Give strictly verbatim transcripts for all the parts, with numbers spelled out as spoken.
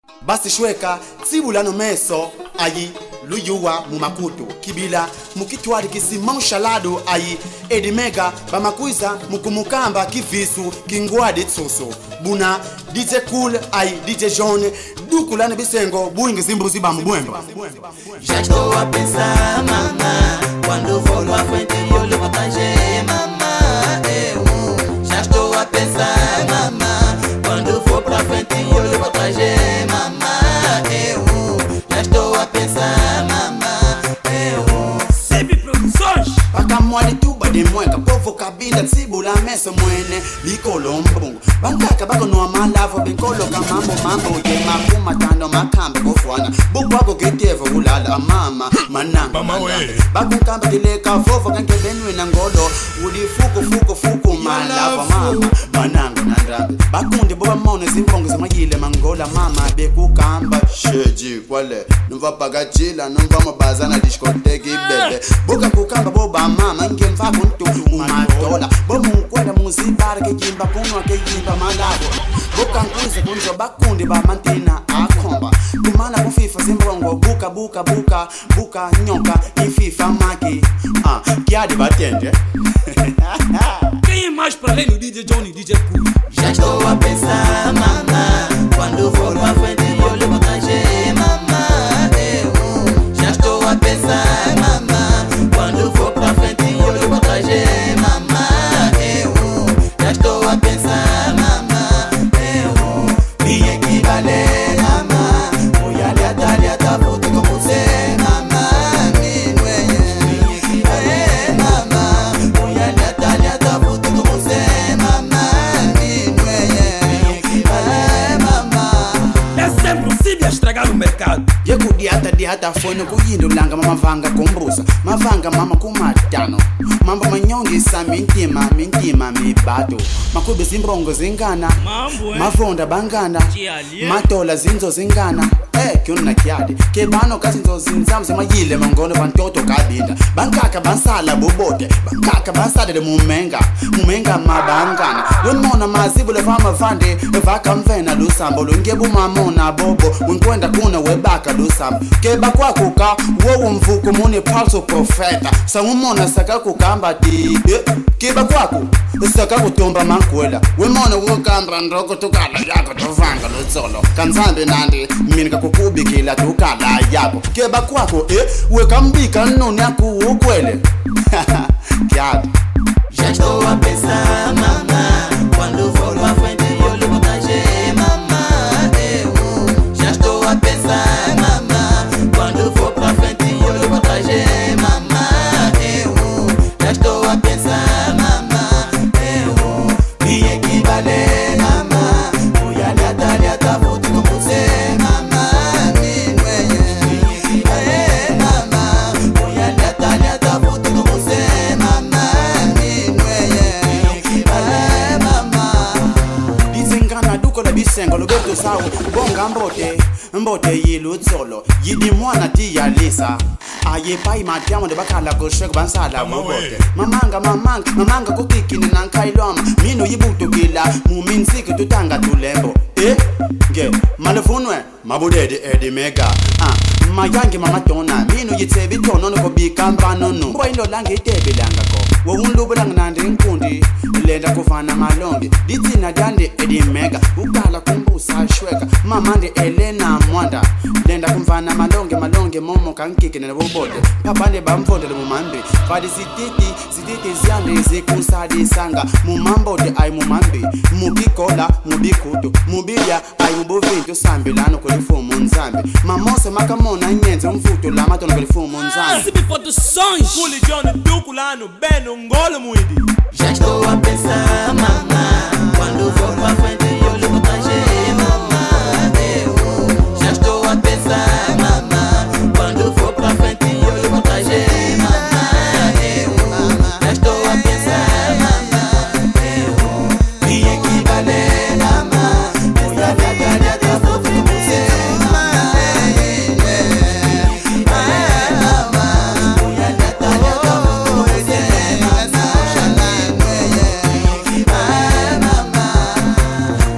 Basi shweka tsibula no meso ayi luyuwa mumakutu kibila mukitwari kisimau shalado ayi edimega bamakuiza mukumukamba kivisu kingwadi tsusu buna D J Cool ayi D J John dukulane bisengo buingi zimbuzi ba mbwemba. Já estou a pensar, mama, quando for pra frente eu lhe vou trazer, mama, eu. Já estou a pensar, mama, quando for pra frente eu lhe vou trazer, mama, eu. Já estou a pensar, mama, eu. Semi Produções. Pakamwali tuba de mweka povo kabinda tsibula meso mwene likolo mbungu bankaka bako no amalavo benkolo kamambo mambo ye makuma tando makambe bofwana bugwako gitevo ulala amama mananga bakunkamba dileka vovo kanke benwe na ngolo udi fuko fuko fuko malava mama mananga nandrambe bakundi boba mone zimbongo zimayile mangola mama bekukamba sheji kwale numva pagajila numva mabazana diskoteki bebe buka kukamba boba mama ngemva kuntu matola bomunkwela muzibara ke jimba kunwa ke jimba malabo bokankuze kunzo bakundi ba mantina akomba kumana ku FIFA zimbongo buka buka buka buka nyoka ififa maki ah kiadi batende. Quem é mais pra além do D J Johnny, D J Cool? Já estou a pensar, mama, quando for pra frente eu lhe vou trazer, mama, eu. Já estou a pensar, mama, quando for pra frente eu lhe vou trazer, mama, eu. Já estou a pensar, mama, eu. Vim aqui valer, mama, fui ali atalha da foto com você, mama, me nueye. Vim aqui valer, mama, fui ali atalha da foto com você, mama, me nueye. Vim aqui valer, mama. É sempre possível estragar o mercado. Yeku diata diata fono kuyindo langa mama vanga kumbusa mavanga mama kumatano mambo manyongi sa mintima mintima mibato makube zimbongo zingana Mambo, eh? mavonda bangana Chiali, eh? matola zinzo zingana eh kyonna kyadi ke bano kazinzo zinzamze mayile mangono bantoto kabinda bankaka bansala bobote bankaka bansala de mumenga mumenga mabangana wemona mazibule fama vande vaka mvena lusambo lungebu mamona bobo wenkwenda kuna webaka lusambo keba kwako ka wo mvuko mune falso profeta samumona saka kukamba di keba kwako saka kutomba mankwela wemona wokamba ndoko tukala yako tovanga lotsolo kanzambe nandi mina kakukubikila tukala yako keba kwako eh wekambika noni akuukwele kyadi. Já estou a pensar, mama, quando for pra frente eu lhe vou trazer, mama, eu. Já estou a pensar, mama, quando for pra frente eu lhe vou trazer, mama, eu. Já estou a pensar, mama, eu. Vim aqui valer, mama, fui ali atalha da foto com você, mama, me nueye. Vim aqui valer, mama, fui ali atalha da foto com você, mama, me nueye. Vim aqui valer, mama. Dizengana duko la bisengo lobeto sawo bonga mbote mbote yilutsolo yidi mwana ti yalisa aye pai matiamo de bakala ko shek bansala bobote mamanga mamanga mamanga kokikini nankailoma mino yibutukila muminsiki tutanga tulembo eh nge malefunwe mabudede edimega ah mayangi mama tona mino yitsebi tono no bikamba nono boy ndo lange itebelanga ko wo unlubulanga nandi nkundi lenda kufana malonge ditsina dande edimega ukala kumbusa shweka mama ndi Elena Mwanda lenda kumfana malonge malonge momo kankike na bobote papande bamfondele mumambe fadi sititi sititi zande zikusadi sanga mumambo de ay mumambe mubikola mubikuto mubilya ay mubovinto sambilano kulifumo nzambe mamose makamona nyenze mfuto la matono kulifumo nzambe. Semi Produções. Cool e Johnny, dukulano, beno, ngolo muidi. Já estou a pensar, mama, quando for pra frente eu lhe vou trazer, mama, eu. Já estou a pensar, mama, quando for pra frente eu lhe vou trazer, mama, eu. Já estou a pensar, mama, eu. Vim aqui valer, mama, fui a galha da foto com você, mama, eu. Vim aqui valer, mama, fui a galha da foto com você, mama, eu.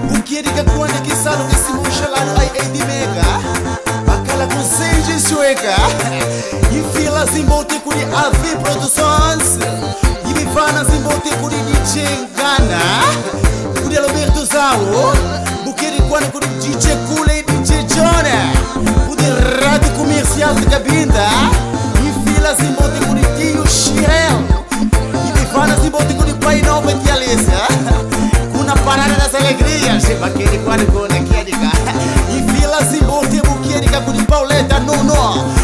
zimbote kuri Alfi Productions. Ibi fana zimbote kuri D J Ngana, kuri Roberto Zao, bukeri kwane kuri D J Kule, D J John, kuri Radio Comercial de Cabinda. Ifila zimbote kuri Tio Shirel. Ibi fana zimbote kuri Pai Nova de Alessa. Kuna parada das alegrias, bakeri kwane kone kiadika. Ifila zimbote bukeri kuri Pauleta Nono.